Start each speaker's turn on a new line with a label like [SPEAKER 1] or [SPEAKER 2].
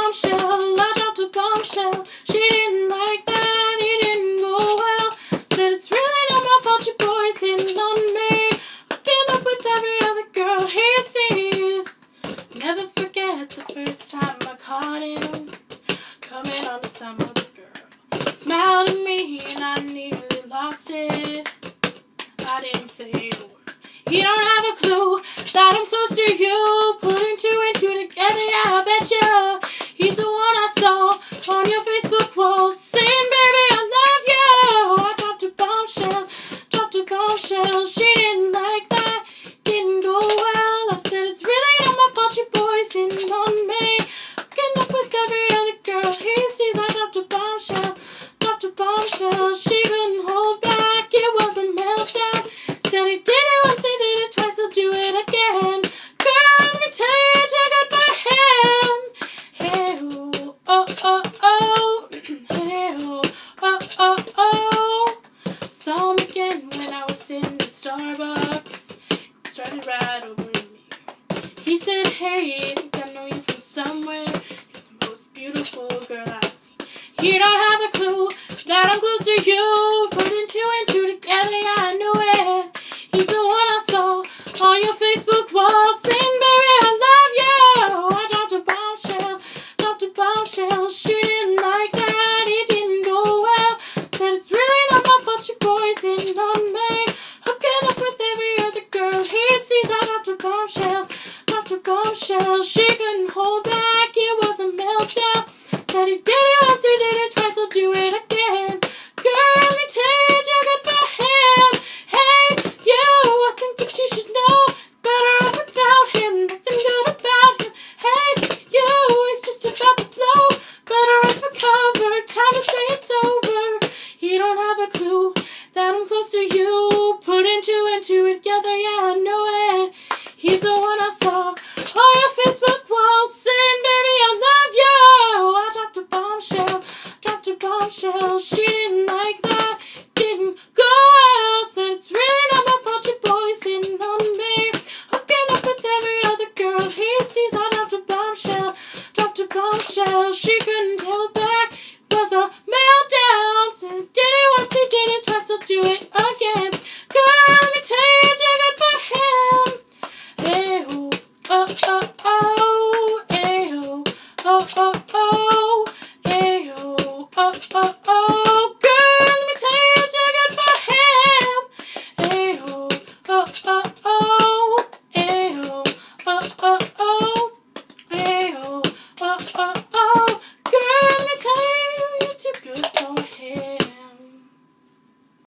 [SPEAKER 1] bombshell, I dropped a bombshell. She didn't like that, it didn't go well. Said it's really not my fault your boy's in on me, hooking up with every other girl he sees. Never forget the first time I caught him coming on to some other girl. He smiled at me and I nearly lost it. I didn't say a word. He don't have a clue that I'm close to you. Putting two and two together, yeah, I bet ya. He's the one I saw on your Facebook wall, saying, baby, I love you. I dropped a bombshell, dropped a bombshell. She didn't like that, didn't go well. I said, it's really not my fault your boy's in on me, hooking up with every other girl he sees. I dropped a bombshell, dropped a bombshell. She couldn't hold back, it was a meltdown. Said he did it once, he did it twice, he'll do it again. Girl, let me tell you, it's too good for him. Hey, oh, oh, oh, oh. Hey, oh, oh, oh, oh. Saw him again when I was sitting at Starbucks. Started right over me. He said, hey, I think I know you from somewhere. You're the most beautiful girl I've seen. You don't have a clue that I'm close to you. Putting two and two together, yeah, I knew it. He's the one I saw on your Facebook wall, saying, baby, I love you. I dropped a bombshell, dropped a bombshell. She didn't like that, it didn't go well. Said it's really not my fault your boy's in on me, hooking up with every other girl he sees. I dropped a bombshell, dropped a bombshell. She couldn't hold back, it was a meltdown. Said he did it once, he did it twice, he'll do it again. Girl, let me tell you, it's too good for him. Hey, you, I think that you should know better off without him. Nothing good about him. Hey, you, he's just about to blow. Better off recover, time to say it's over. You don't have a clue that I'm close to you. Putting two and two together, yeah, I know it. He's the one I saw on your Facebook wall, saying, baby, I love you. I dropped a bombshell, dropped a bombshell. She didn't like that, didn't go well. Said it's really not my fault your boy's in on me, hooking up with every other girl he sees. I dropped a bombshell, dropped a bombshell. She couldn't hold back, it was a meltdown. Said he did it once, he did it twice, he'll do it again. Girl, let me tell you, it's too good for him. Hey, oh, oh, oh, oh. Hey, oh, oh, oh, oh. Hey, oh, oh, oh, oh. Girl, let me tell you, it's too good for him. Hey, oh, oh, oh, oh. Hey, oh, oh, oh, oh. Hey, oh, oh, oh,